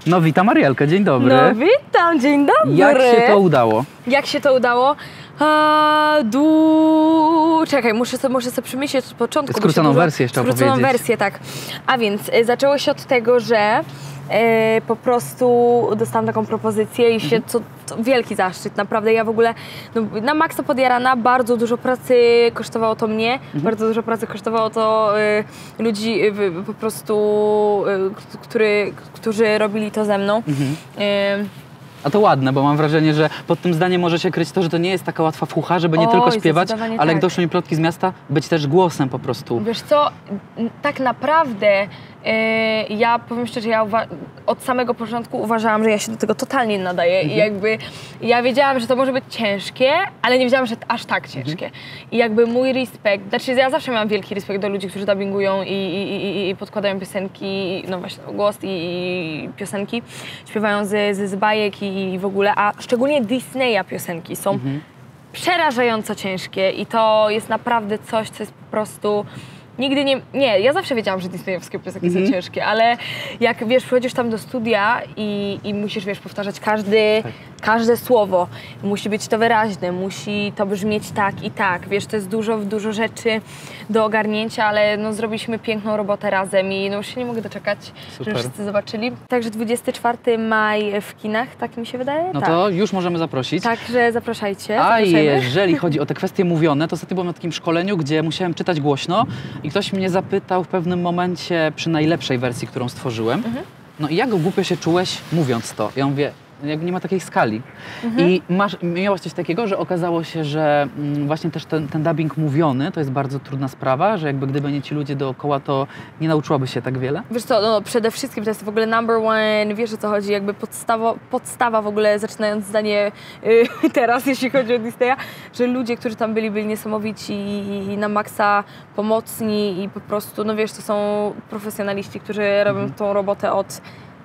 No witam Arielkę, dzień dobry. No witam, dzień dobry. Jak się to udało? Jak się to udało? Czekaj, muszę sobie przemyśleć od początku. Skróconą wersję jeszcze opowiedzieć. Skróconą wersję, tak. A więc zaczęło się od tego, że po prostu dostałam taką propozycję i się, to wielki zaszczyt, naprawdę. Ja w ogóle na maksa podjarana, bardzo dużo pracy kosztowało to mnie, bardzo dużo pracy kosztowało to ludzi po prostu, którzy robili to ze mną. A to ładne, bo mam wrażenie, że pod tym zdaniem może się kryć to, że to nie jest taka łatwa fucha, żeby nie tylko śpiewać, ale jak doszły mi plotki z miasta, być też głosem po prostu. Wiesz co, tak naprawdę ja powiem szczerze, ja od samego początku uważałam, że ja się do tego totalnie nie nadaję i jakby ja wiedziałam, że to może być ciężkie, ale nie wiedziałam, że aż tak ciężkie. I jakby mój respekt, znaczy ja zawsze miałam wielki respekt do ludzi, którzy dubbingują i podkładają piosenki, no właśnie głos i piosenki, śpiewają z bajek i w ogóle, a szczególnie Disneya piosenki są przerażająco ciężkie i to jest naprawdę coś, co jest po prostu... Nigdy nie, ja zawsze wiedziałam, że disneyowskie piosenki są ciężkie, ale jak wiesz, przychodzisz tam do studia i musisz, wiesz, powtarzać każde słowo, musi być to wyraźne, musi to brzmieć tak i tak, wiesz, to jest dużo rzeczy do ogarnięcia, ale no zrobiliśmy piękną robotę razem i no już się nie mogę doczekać, żeby wszyscy zobaczyli. Także 24 maj w kinach, tak mi się wydaje? No tak. To już możemy zaprosić. Także zapraszajcie. A jeżeli chodzi o te kwestie mówione, to ostatnio byłem na takim szkoleniu, gdzie musiałem czytać głośno i ktoś mnie zapytał w pewnym momencie przy najlepszej wersji, którą stworzyłem, no i jak głupio się czułeś mówiąc to? Ja mówię, jakby nie ma takiej skali. I miałaś coś takiego, że okazało się, że właśnie też ten dubbing mówiony to jest bardzo trudna sprawa, że jakby gdyby nie ci ludzie dookoła, to nie nauczyłabyś się tak wiele? Wiesz co, no przede wszystkim to jest w ogóle number one, wiesz o co chodzi, jakby podstawa w ogóle, zaczynając zdanie teraz, jeśli chodzi o Disneya, że ludzie, którzy tam byli niesamowici i na maksa pomocni i po prostu, no wiesz, to są profesjonaliści, którzy robią tą robotę od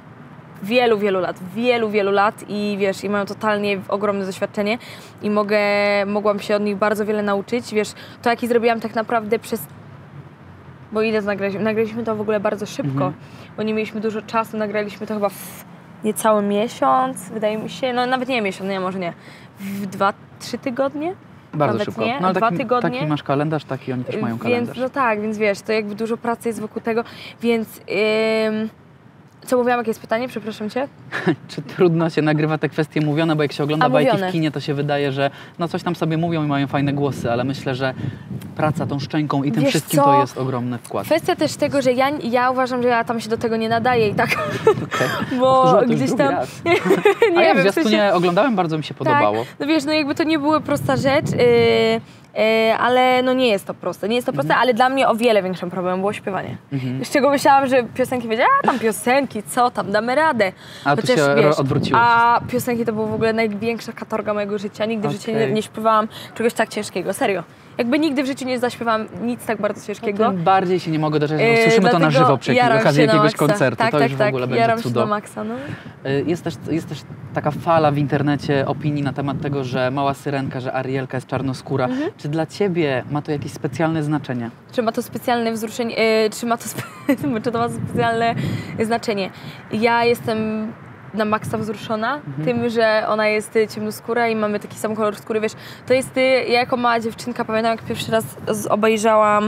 wielu lat i wiesz, i mają totalnie ogromne doświadczenie i mogłam się od nich bardzo wiele nauczyć, wiesz, to jaki zrobiłam tak naprawdę bo ile nagraliśmy to w ogóle bardzo szybko, bo nie mieliśmy dużo czasu, nagraliśmy to chyba w niecały miesiąc, wydaje mi się, no nawet nie miesiąc, nie, może nie, w 2-3 tygodnie. Bardzo nawet szybko. Nie, no, ale 2 tygodnie. Taki masz kalendarz, taki oni też mają kalendarz. Więc, no tak, więc wiesz, to jakby dużo pracy jest wokół tego, więc... Co mówiłam, jakie jest pytanie? Przepraszam cię. Czy trudno się nagrywa te kwestie mówione, bo jak się ogląda bajki w kinie, to się wydaje, że no coś tam sobie mówią i mają fajne głosy, ale myślę, że praca tą szczęką i tym wszystkim to jest ogromny wkład. Kwestia też tego, że ja uważam, że ja tam się do tego nie nadaję i tak, bo gdzieś tam... nie wiem, w zwiastunie oglądałem, bardzo mi się podobało. Tak, no wiesz, no jakby to nie była prosta rzecz, ale no nie jest to proste. Nie jest to proste, ale dla mnie o wiele większym problemem było śpiewanie. Z czego myślałam, że piosenki tam piosenki, co tam, damy radę. A tu się odwróciło. A piosenki to była w ogóle największa katorga mojego życia. Nigdy w życiu nie śpiewałam czegoś tak ciężkiego, serio. Jakby nigdy w życiu nie zaśpiewałam nic tak bardzo ciężkiego. Tym bardziej się nie mogę doczekać, bo słyszymy to na żywo przy okazji jakiegoś koncertu. Tak, to już w ogóle będzie cudo. Na maksa, no. Jest też taka fala w internecie opinii na temat tego, że mała syrenka, że Arielka jest czarnoskóra. Czy dla ciebie ma to jakieś specjalne znaczenie? Czy ma to specjalne wzruszenie, czy to ma specjalne znaczenie? Ja jestem na maksa wzruszona tym, że ona jest ciemnoskóra i mamy taki sam kolor skóry, wiesz, to jest, ja jako mała dziewczynka pamiętam, jak pierwszy raz obejrzałam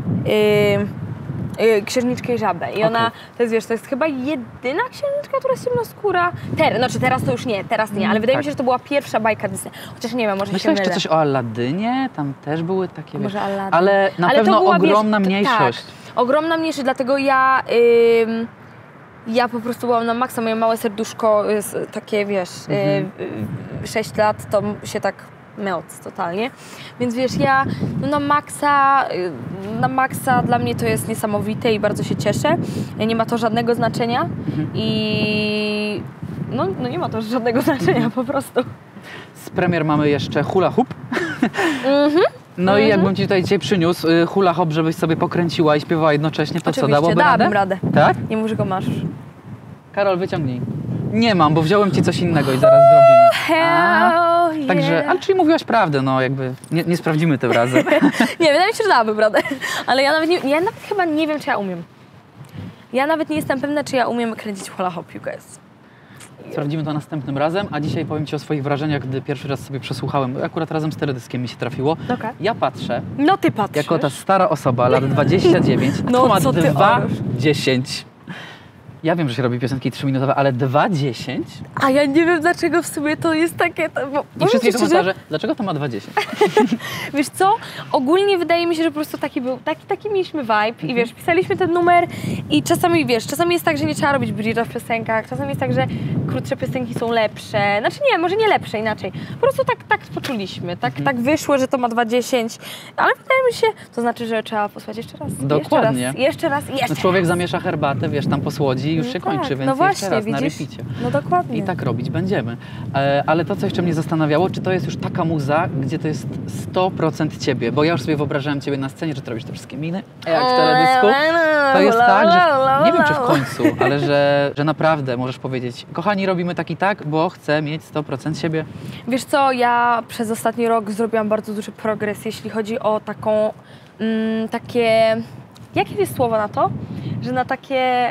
Księżniczkę i Żabę i ona, to jest, wiesz, to jest chyba jedyna księżniczka, która jest ciemnoskóra. Teraz to już nie, ale wydaje mi się, że to była pierwsza bajka Disney, chociaż nie wiem, może myślę, jeszcze coś o Aladynie, tam też były takie, może Aladdin. Ale na pewno była, ogromna mniejszość. Tak, ogromna mniejszość, dlatego ja po prostu byłam na maksa, moje małe serduszko takie, wiesz, 6 lat to się tak melt totalnie, więc wiesz, ja na maksa dla mnie to jest niesamowite i bardzo się cieszę, nie ma to żadnego znaczenia i no nie ma to żadnego znaczenia po prostu. Z premier mamy jeszcze hula hoop. No i jakbym ci tutaj dzisiaj przyniósł hula hop, żebyś sobie pokręciła i śpiewała jednocześnie, to oczywiście, co, dałoby radę? Tak? Nie mów, że go masz. Karol, wyciągnij. Nie mam, bo wziąłem ci coś innego i zaraz zrobimy. Także, ale czyli mówiłaś prawdę, no jakby nie sprawdzimy tym razem. Nie, wydaje mi się, że dałabym radę. Ale ja nawet chyba nie wiem, czy ja umiem. Ja nawet nie jestem pewna, czy ja umiem kręcić hula hop, you guys. Sprawdzimy to następnym razem, a dzisiaj powiem Ci o swoich wrażeniach, gdy pierwszy raz sobie przesłuchałem, bo akurat razem z teledyskiem mi się trafiło. Okay. Ja patrzę, No ty patrzysz. jako ta stara osoba, lat 29, No, to ma co ty 2,10. Ja wiem, że się robi piosenki 3-minutowe, ale 2,10? A ja nie wiem, dlaczego w sumie to jest takie... I wszystkie komentarze, dlaczego to ma 2,10? Wiesz co? Ogólnie wydaje mi się, że po prostu taki mieliśmy vibe i wiesz, pisaliśmy ten numer i czasami, wiesz, czasami jest tak, że nie trzeba robić bridge'a w piosenkach, czasami jest tak, że krótsze piosenki są lepsze. Znaczy nie, może nie lepsze, inaczej. Po prostu tak poczuliśmy, tak wyszło, że to ma 2,10, ale wydaje mi się, to znaczy, że trzeba posłać jeszcze raz. Dokładnie. Jeszcze raz. No człowiek zamiesza herbatę, wiesz, tam posłodzi i już się kończy, więc no właśnie, jeszcze raz widzisz? na repicie. No dokładnie. I tak robić będziemy. Ale to, co jeszcze mnie zastanawiało, czy to jest już taka muza, gdzie to jest 100% ciebie, bo ja już sobie wyobrażałem ciebie na scenie, że ty robisz te wszystkie miny, a jak w teledysku, to jest tak, że nie wiem, czy w końcu, ale że naprawdę możesz powiedzieć, kochani, robimy tak i tak, bo chcę mieć 100% siebie. Wiesz co, ja przez ostatni rok zrobiłam bardzo duży progres, jeśli chodzi o taką, takie, jakie jest słowo na to? Że na takie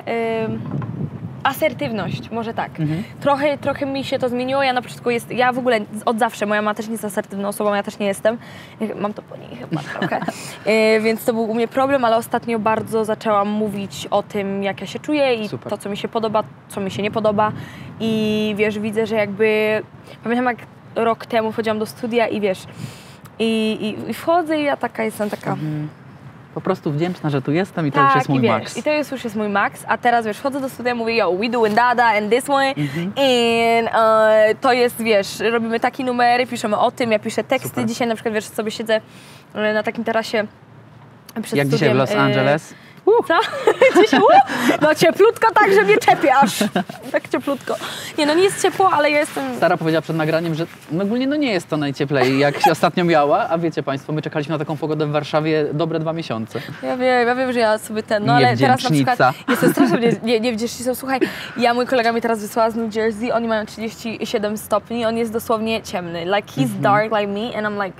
asertywność, może tak. Trochę mi się to zmieniło, ja na początku ja w ogóle od zawsze, moja mama też nie jest asertywną osobą, ja też nie jestem. Mam to po niej chyba trochę. Więc to był u mnie problem, ale ostatnio bardzo zaczęłam mówić o tym, jak ja się czuję i Super. to, co mi się podoba, co mi się nie podoba. I wiesz, widzę, że jakby, pamiętam jak rok temu wchodziłam do studia i wiesz, i wchodzę i ja jestem taka... Po prostu wdzięczna, że tu jestem i to już jest mój wiesz, maks. I to już jest mój maks, a teraz wiesz, wchodzę do studia, mówię, yo, we doing dada and this one and to jest, wiesz, robimy taki numery, piszemy o tym, ja piszę teksty. Super. Dzisiaj na przykład, wiesz, sobie siedzę na takim tarasie przed Jak studiem. dzisiaj w Los Angeles. Co? Dzisiaj, no cieplutko tak, że mnie czepie aż. Tak cieplutko. Nie, no nie jest ciepło, ale ja jestem... Stara powiedziała przed nagraniem, że ogólnie nie jest to najcieplej, jak się ostatnio miała, a wiecie Państwo, my czekaliśmy na taką pogodę w Warszawie dobre 2 miesiące. Ja wiem, że ja sobie no ale teraz na przykład jestem strasznie niewdzięcznicą. Słuchaj, mój kolega mi teraz wysłała z New Jersey, oni mają 37 stopni, on jest dosłownie ciemny. Like he's dark like me and I'm like...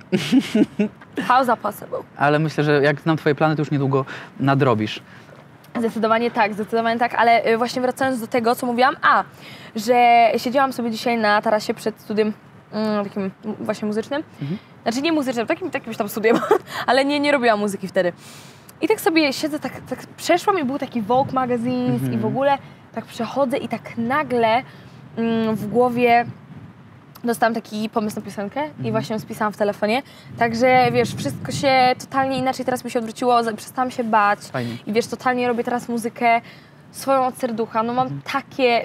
How's that possible? Ale myślę, że jak znam Twoje plany, to już niedługo nadrobisz. Zdecydowanie tak, ale właśnie wracając do tego, co mówiłam, że siedziałam sobie dzisiaj na tarasie przed studiem takim właśnie muzycznym, znaczy nie muzycznym, takim tam studiem, ale nie robiłam muzyki wtedy. I tak sobie siedzę, tak przeszłam i był taki Vogue Magazines i w ogóle tak przechodzę i tak nagle w głowie dostałam taki pomysł na piosenkę i właśnie ją spisałam w telefonie. Także wiesz, wszystko się totalnie inaczej teraz mi się odwróciło, przestałam się bać. Fajnie. I wiesz, totalnie robię teraz muzykę swoją od serducha. No mam takie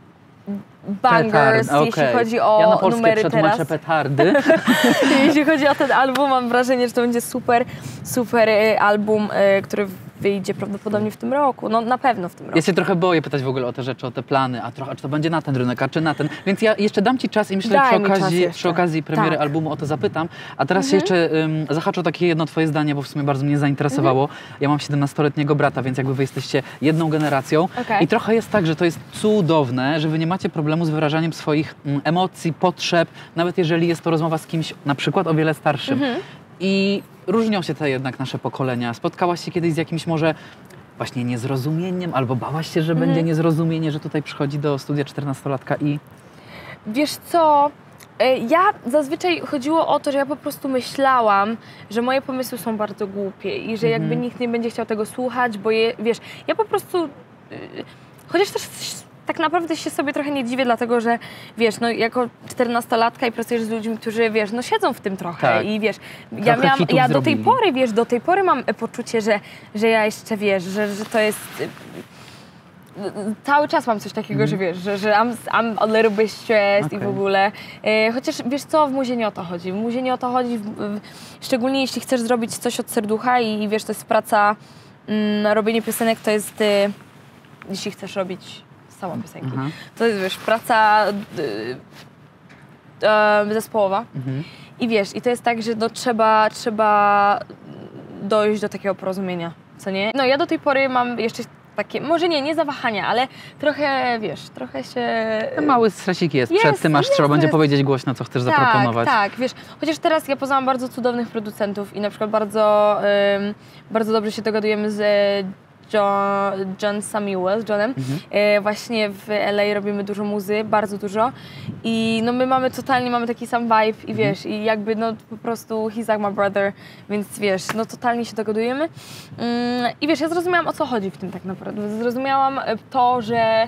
bangers, jeśli chodzi o ja na polskie numery przetłumaczę teraz. petardy. Jeśli chodzi o ten album, mam wrażenie, że to będzie super album, który wyjdzie prawdopodobnie w tym roku. No na pewno w tym roku. Ja się trochę boję pytać w ogóle o te rzeczy, o te plany, czy to będzie na ten rynek, a czy na ten. Więc ja jeszcze dam Ci czas i myślę, że przy okazji premiery albumu o to zapytam. A teraz się jeszcze zahaczę o takie jedno Twoje zdanie, bo w sumie bardzo mnie zainteresowało. Ja mam 17-letniego brata, więc jakby Wy jesteście jedną generacją. I trochę jest tak, że to jest cudowne, że Wy nie macie problemu z wyrażaniem swoich emocji, potrzeb, nawet jeżeli jest to rozmowa z kimś na przykład o wiele starszym. I różnią się te jednak nasze pokolenia. Spotkałaś się kiedyś z jakimś może właśnie niezrozumieniem, albo bałaś się, że będzie niezrozumienie, że tutaj przychodzi do studia 14-latka i... Wiesz co, ja zazwyczaj chodziło o to, że ja po prostu myślałam, że moje pomysły są bardzo głupie i że jakby nikt nie będzie chciał tego słuchać, bo wiesz, ja po prostu, chociaż też tak naprawdę się sobie trochę nie dziwię, dlatego że wiesz, no jako 14-latka i pracujesz z ludźmi, którzy wiesz, no siedzą w tym trochę i wiesz, ja do tej pory mam poczucie, że ja jeszcze wiesz, że to jest... Cały czas mam coś takiego, że wiesz, że I'm a little bit stressed i w ogóle. Chociaż wiesz co, w muzie nie o to chodzi. W muzie nie o to chodzi, szczególnie jeśli chcesz zrobić coś od serducha i wiesz, to jest praca, robienie piosenek to jest, jeśli chcesz robić sama piosenki. To jest, wiesz, praca zespołowa. I wiesz, i to jest tak, że no, trzeba dojść do takiego porozumienia, co nie? No ja do tej pory mam jeszcze takie, może nie zawahania, ale trochę, wiesz, trochę się... Mały stresik jest przed tym, aż trzeba będzie powiedzieć głośno, co chcesz zaproponować. Tak, wiesz, chociaż teraz ja poznałam bardzo cudownych producentów i na przykład bardzo dobrze się dogadujemy z John Samuel, z Johnem. Właśnie w LA robimy dużo muzy, bardzo dużo. I no my mamy taki sam vibe i wiesz, i jakby no po prostu he's like my brother, więc wiesz, no totalnie się dogadujemy. I wiesz, ja zrozumiałam, o co chodzi w tym tak naprawdę. Zrozumiałam to, że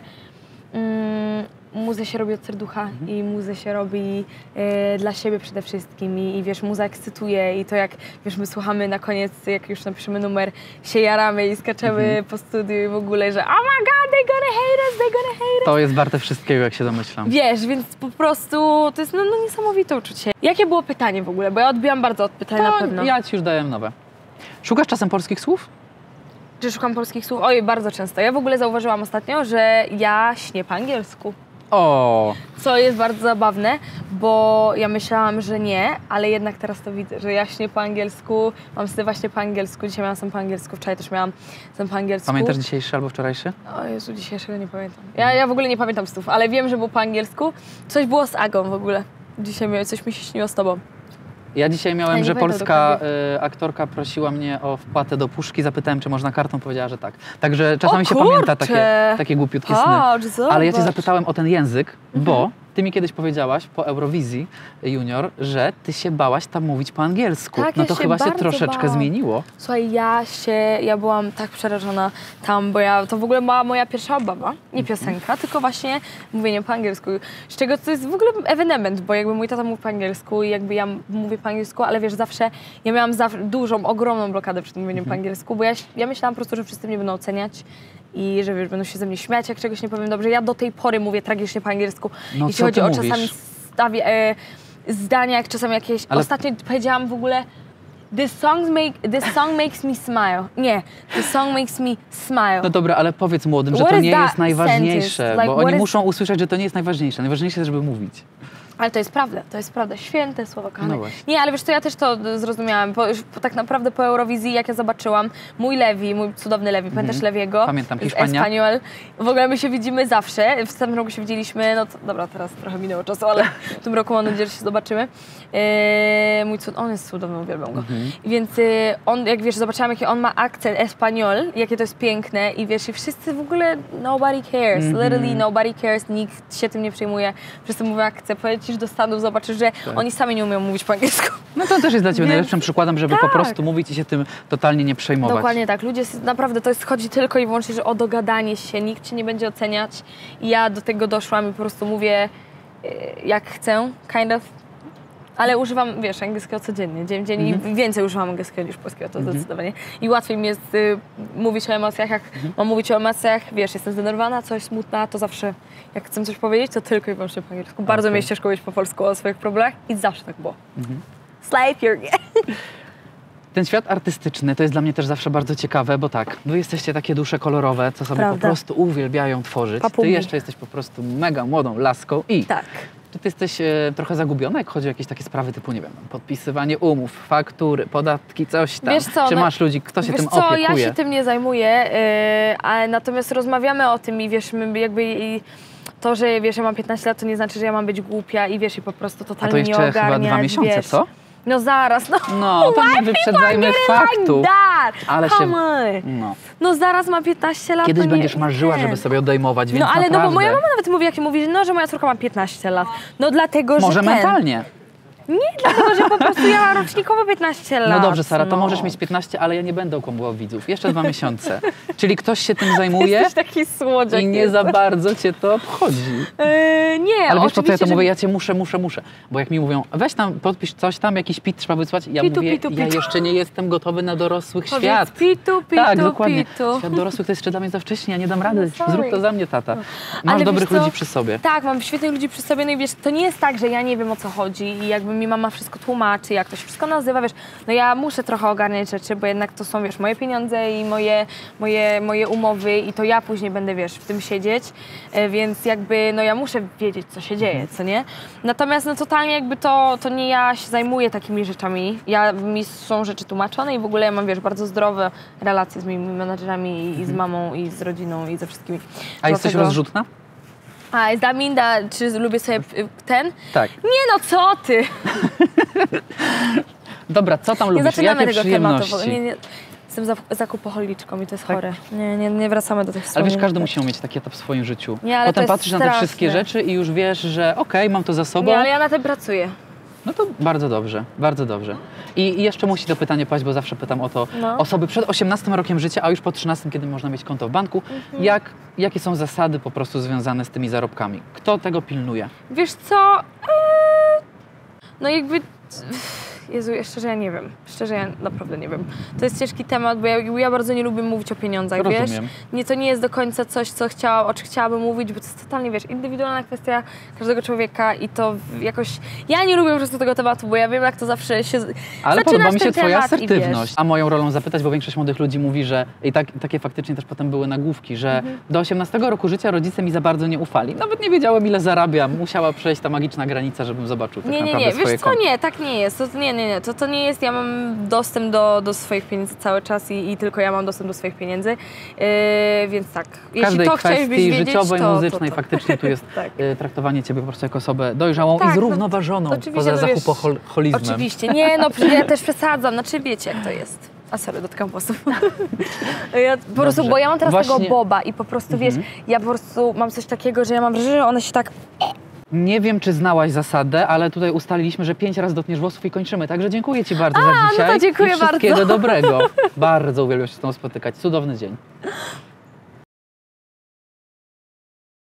muzę się robi od serducha i muzę się robi dla siebie przede wszystkim i wiesz, muza ekscytuje i to jak, wiesz, my słuchamy na koniec, jak już napiszemy numer, się jaramy i skaczemy po studiu i w ogóle, że oh my god, they're gonna hate us, they're gonna hate us. To jest warte wszystkiego, jak się domyślam. Wiesz, więc po prostu to jest no niesamowite uczucie. Jakie było pytanie w ogóle? Bo ja odbiłam bardzo od pytań na pewno. Ja ci już dałem nowe. Szukasz czasem polskich słów? Czy szukam polskich słów? Oj, bardzo często. Ja w ogóle zauważyłam ostatnio, że ja śnię po angielsku. O. Co jest bardzo zabawne, bo ja myślałam, że nie, ale jednak teraz to widzę, że ja śnię po angielsku, mam sobie właśnie po angielsku, dzisiaj miałam sam po angielsku, wczoraj też miałam sam po angielsku. Pamiętasz dzisiejszy albo wczorajszy? O Jezu, dzisiejszego nie pamiętam. Ja w ogóle nie pamiętam słów, ale wiem, że było po angielsku. Coś było z Agą w ogóle. Dzisiaj coś mi się śniło z tobą. Ja dzisiaj miałem, że polska aktorka prosiła mnie o wpłatę do puszki, zapytałem, czy można kartą, powiedziała, że tak. Także czasami się pamięta takie głupiutkie sny. Ale ja cię zapytałem o ten język, bo ty mi kiedyś powiedziałaś po Eurowizji Junior, że ty się bałaś tam mówić po angielsku. Tak, no to chyba się troszeczkę zmieniło. Słuchaj, ja byłam tak przerażona tam, bo to w ogóle była moja pierwsza obawa. Nie piosenka, tylko właśnie mówienie po angielsku. Z czego to jest w ogóle ewenement, bo jakby mój tata mówi po angielsku i jakby ja mówię po angielsku, ale wiesz, ja miałam dużą, ogromną blokadę przed mówieniem po angielsku, bo ja myślałam po prostu, że wszyscy mnie będą oceniać. I że wiesz, będą się ze mnie śmiać, jak czegoś nie powiem dobrze. Ja do tej pory mówię tragicznie po angielsku. No, jeśli chodzi o czasami zdania, jak czasami jakieś... Ale... Ostatnio powiedziałam w ogóle this song makes me smile. Nie, the song makes me smile. No dobra, ale powiedz młodym, że to nie jest najważniejsze, bo oni muszą usłyszeć, że to nie jest najważniejsze. Najważniejsze jest, żeby mówić. Ale to jest prawda, święte słowo, kochane. No nie, ale wiesz co, ja też to zrozumiałam, bo tak naprawdę po Eurowizji, jak ja zobaczyłam, mój cudowny Lewi, pamiętasz Lewiego? Pamiętam, Hiszpania. Espaniol. W ogóle my się widzimy zawsze, w tym roku się widzieliśmy, no to, dobra, teraz trochę minęło czasu, ale w tym roku mam nadzieję, że się zobaczymy. On jest cudowny, uwielbiam go. Więc on, jak wiesz, zobaczyłam, jaki on ma akcent Espaniol, jakie to jest piękne i wiesz, i wszyscy w ogóle nobody cares, literally nobody cares, nikt się tym nie przejmuje, wszyscy mówią akcent, pojedziesz do Stanów, zobaczysz, że oni sami nie umieją mówić po angielsku. No to też jest dla ciebie najlepszym przykładem, żeby po prostu mówić i się tym totalnie nie przejmować. Dokładnie tak. Ludzie, naprawdę to chodzi tylko i wyłącznie że o dogadanie się, nikt cię nie będzie oceniać i ja do tego doszłam i po prostu mówię jak chcę, kind of. Ale używam, wiesz, angielskiego codziennie, dzień w dzień i więcej używam angielskiego niż polskiego, to zdecydowanie. I łatwiej mi jest mówić o emocjach, jak mam mówić o emocjach, wiesz, jestem zdenerwowana, coś smutna, to zawsze, jak chcę coś powiedzieć, to tylko i wyłącznie po angielsku. Bardzo mnie ciężko mówić po polsku o swoich problemach i zawsze tak było. Slave your... Ten świat artystyczny to jest dla mnie też zawsze bardzo ciekawe, bo tak, wy jesteście takie dusze kolorowe, co sobie po prostu uwielbiają tworzyć. Ty jeszcze jesteś po prostu mega młodą laską i... Tak. Czy ty jesteś trochę zagubiona, jak chodzi o jakieś takie sprawy typu, nie wiem, podpisywanie umów, faktury, podatki, coś tam? Wiesz co, czy masz ludzi, kto się tym opiekuje? Ja się tym nie zajmuję, ale natomiast rozmawiamy o tym i wiesz, my jakby... To, że wiesz, ja mam 15 lat, to nie znaczy, że ja mam być głupia i wiesz, i po prostu totalnie nie ogarniać. A to jeszcze chyba 2 miesiące, wiesz. Co? No zaraz, no to nie wyprzedzajmy faktu. Ale no zaraz ma 15 lat. Kiedyś będziesz marzyła, żeby sobie odejmować, więc no ale naprawdę... no bo moja mama nawet mówi, jak mówi, że moja córka ma 15 lat. No dlatego, Może mentalnie. Nie, dlatego, że po prostu ja mam rocznikowo 15 lat. No dobrze, Sara, to możesz mieć 15, ale ja nie będę okłamywał widzów. Jeszcze 2 miesiące. Czyli ktoś się tym zajmuje taki słodziak i nie za bardzo cię to obchodzi. Nie, ale wiesz, po co ja to mówię? Ja cię muszę. Bo jak mi mówią, weź tam, podpisz coś tam, jakiś PIT trzeba wysłać. Ja mówię, ja jeszcze nie jestem gotowy na dorosłych świat. Pitu, tak, dokładnie. Świat dorosłych to jest jeszcze dla mnie za wcześnie, ja nie dam rady. Zrób to za mnie, tata. Masz dobrych ludzi przy sobie. Tak, mam świetnych ludzi przy sobie, no i wiesz, to nie jest tak, że ja nie wiem, o co chodzi i jakby mi mama wszystko tłumaczy, jak to się wszystko nazywa, wiesz, no ja muszę trochę ogarniać rzeczy, bo jednak to są, wiesz, moje pieniądze i moje umowy i to ja później będę, wiesz, w tym siedzieć, więc jakby, no ja muszę wiedzieć, co się dzieje, co nie? Natomiast, no totalnie jakby to nie ja się zajmuję takimi rzeczami, mi są rzeczy tłumaczone i w ogóle ja mam, wiesz, bardzo zdrowe relacje z moimi menadżerami i z mamą, i z rodziną, i ze wszystkimi. A jesteś rozrzutna? Czy lubię sobie ten? Tak. Nie no, co ty? Dobra, co tam lubisz? Jakie przyjemności? jestem zakupoholiczką i to jest chore. Nie wracamy do tych Ale wspomnień. wiesz, każdy musi mieć taki etap w swoim życiu. Nie, ale Potem to jest patrzysz na te straszne. wszystkie rzeczy i już wiesz, że okej, mam to za sobą. Nie, ale ja na tym pracuję. No to bardzo dobrze, bardzo dobrze. I jeszcze musi to pytanie paść, bo zawsze pytam o to No. osoby przed 18 rokiem życia, a już po 13, kiedy można mieć konto w banku, jakie są zasady po prostu związane z tymi zarobkami? Kto tego pilnuje? Wiesz co? No jakby... Jezu, szczerze ja nie wiem. Szczerze ja naprawdę nie wiem. To jest ciężki temat, bo ja bardzo nie lubię mówić o pieniądzach, Rozumiem. wiesz? Nie, to nie jest do końca coś, o czym chciałabym mówić, bo to jest totalnie, wiesz, indywidualna kwestia każdego człowieka i to jakoś... Ja nie lubię po prostu tego tematu, bo ja wiem, jak to zawsze się... Ale podoba mi się ten twoja temat i asertywność. wiesz. A moją rolą zapytać, bo większość młodych ludzi mówi, że i takie faktycznie też potem były nagłówki, że do 18 roku życia rodzice mi za bardzo nie ufali. Nawet nie wiedziałem, ile zarabiam. Musiała przejść ta magiczna granica, żebym zobaczył tak naprawdę Nie, swoje wiesz co, konto. nie, tak nie jest. To nie jest, ja mam dostęp do swoich pieniędzy cały czas i tylko ja mam dostęp do swoich pieniędzy, więc tak. W Jeśli każdej to chciałbyś kwestii wiedzieć, życiowej, to muzycznej faktycznie tu jest Tak. traktowanie ciebie po prostu jako osobę dojrzałą Tak, i no, zrównoważoną, oczywiście, poza no wiesz, zakupoholizmem. Oczywiście, nie no, ja też przesadzam, znaczy wiecie jak to jest. A sorry, dotykam włosów. Ja po prostu, bo ja mam teraz Właśnie- tego boba i po prostu wiesz, ja po prostu mam coś takiego, że ja mam wrażenie, że one się tak... Nie wiem, czy znałaś zasadę, ale tutaj ustaliliśmy, że 5 razy dotkniesz włosów i kończymy. Także dziękuję ci bardzo za dzisiaj. no to dziękuję i wszystkiego bardzo. dobrego. Bardzo uwielbiam się z tobą spotykać. Cudowny dzień.